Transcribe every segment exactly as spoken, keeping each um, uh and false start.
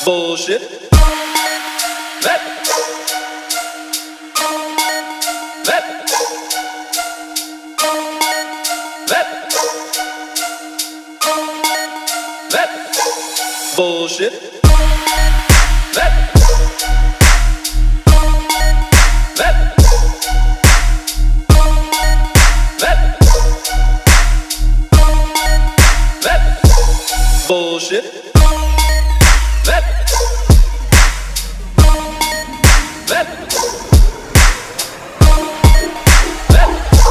bullshit. That that that that bullshit. That that that that bullshit. That that that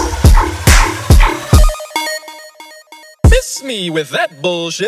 miss me with that bullshit.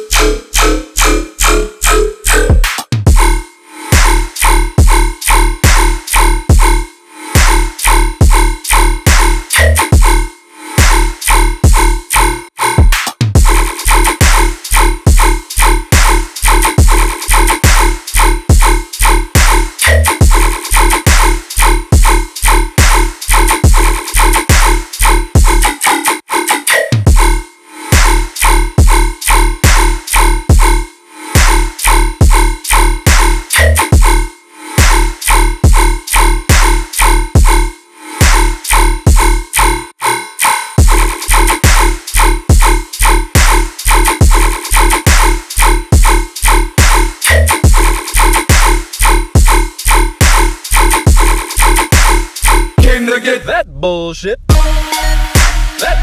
To get that bullshit. That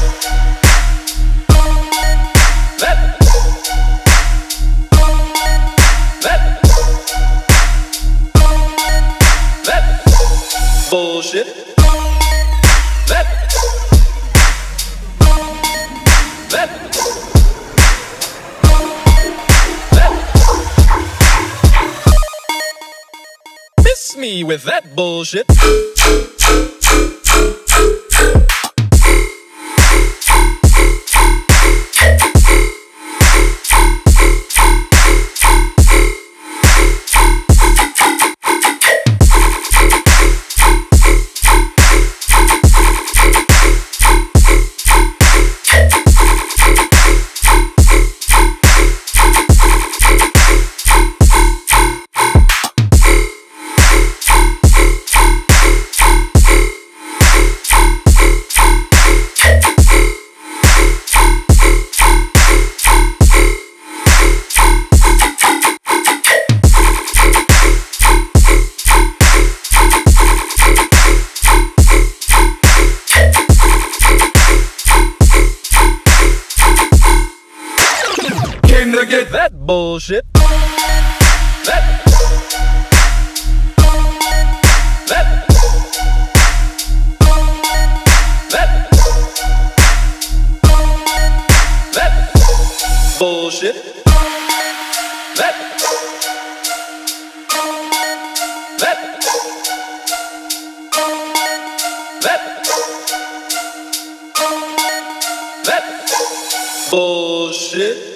that that that bullshit. That that that miss me with that bullshit. Came to get that bullshit. That that that that bullshit. That that that that bullshit.